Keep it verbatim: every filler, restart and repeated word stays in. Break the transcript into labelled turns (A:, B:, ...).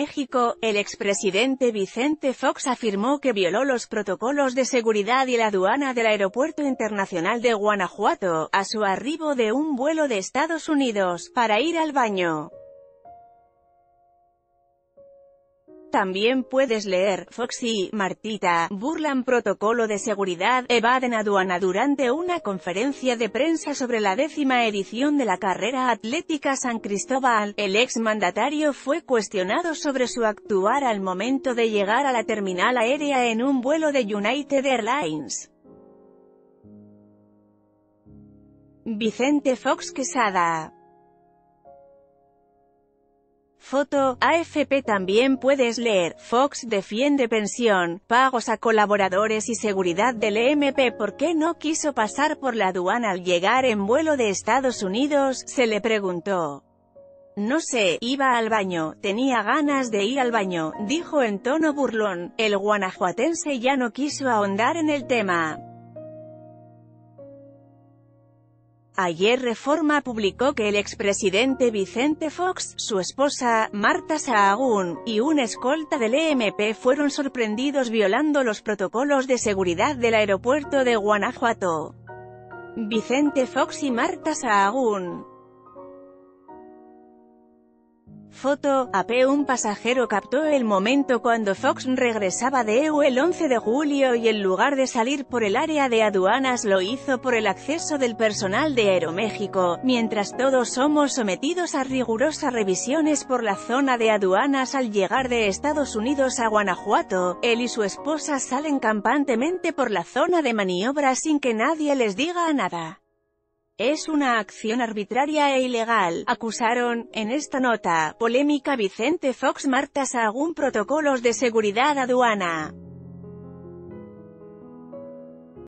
A: Aeroméxico, el expresidente Vicente Fox afirmó que violó los protocolos de seguridad y la aduana del Aeropuerto Internacional de Guanajuato, a su arribo de un vuelo de Estados Unidos, para ir al baño. También puedes leer, Fox y Martita, burlan protocolo de seguridad, evaden aduana. Durante una conferencia de prensa sobre la décima edición de la carrera atlética San Cristóbal, el exmandatario fue cuestionado sobre su actuar al momento de llegar a la terminal aérea en un vuelo de United Airlines. Vicente Fox Quesada. Foto, A F P. También puedes leer, Fox defiende pensión, pagos a colaboradores y seguridad del E M P. ¿Por qué no quiso pasar por la aduana al llegar en vuelo de Estados Unidos?, se le preguntó. No sé, iba al baño, tenía ganas de ir al baño, dijo en tono burlón. El guanajuatense ya no quiso ahondar en el tema. Ayer Reforma publicó que el expresidente Vicente Fox, su esposa, Marta Sahagún, y un escolta del E M P fueron sorprendidos violando los protocolos de seguridad del aeropuerto de Guanajuato. Vicente Fox y Marta Sahagún. Foto, A P. Un pasajero captó el momento cuando Fox regresaba de E U el once de julio y en lugar de salir por el área de aduanas lo hizo por el acceso del personal de Aeroméxico, mientras todos somos sometidos a rigurosas revisiones por la zona de aduanas al llegar de Estados Unidos a Guanajuato. Él y su esposa salen campantemente por la zona de maniobra sin que nadie les diga nada. Es una acción arbitraria e ilegal, acusaron, en esta nota. Polémica Vicente Fox Marta Sahagún. Protocolos de seguridad aduana.